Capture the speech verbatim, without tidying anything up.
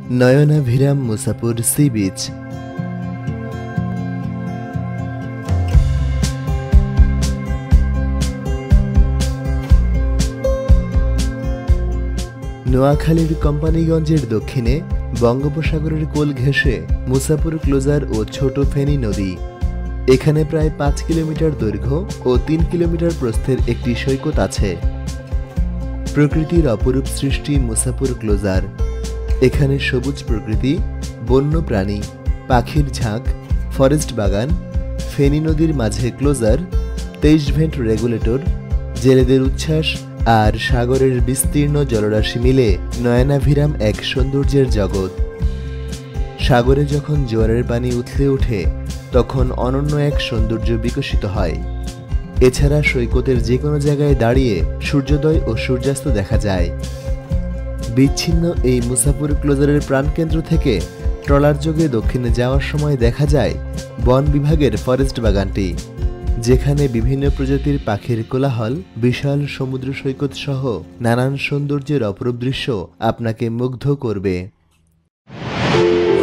নয়নাভিরাম Musapur sea beach. নোয়াখালীর কোম্পানিগঞ্জের দক্ষিণে বঙ্গোপসাগরের কোল ঘেঁষে মুসাপুর ক্লোজার ও ছোট ফেনী নদী। এখানে প্রায় পাঁচ কিলোমিটার দৈর্ঘ্য ও তিন কিলোমিটার প্রস্থের একটি সৈকত আছে। প্রকৃতির অপরূপ সৃষ্টি মুসাপুর ক্লোজার। এখানে সবুজ প্রকৃতি, বন্য প্রাণী, পাখির ঝাঁক, ফরেস্ট বাগান, ফেনী নদীর মাঝে ক্লোজার, তেইশ ভেন্ট রেগুলেটর, জেলেদের উচ্ছ্বাস আর সাগরের বিস্তীর্ণ জলরাশি মিলে নয়নাভিরাম এক সৌন্দর্যের জগৎ। সাগরে যখন জোয়ারের পানি উথলে ওঠে তখন অনন্য এক সৌন্দর্য বিকশিত হয়। এছাড়া সৈকতের যে কোনো জায়গায় দাঁড়িয়ে সূর্যোদয় ও সূর্যাস্ত দেখা যায়। বিচ্ছিন্ন এই মুসাপুর ক্লোজারের প্রাণকেন্দ্র থেকে ট্রলার যোগে দক্ষিণে যাওয়ার সময় দেখা যায় বন বিভাগের ফরেস্ট বাগানটি, যেখানে বিভিন্ন প্রজাতির পাখির কোলাহল, বিশাল সমুদ্র সৈকত সহ নানান সৌন্দর্যের অপরূপ দৃশ্য আপনাকে মুগ্ধ করবে।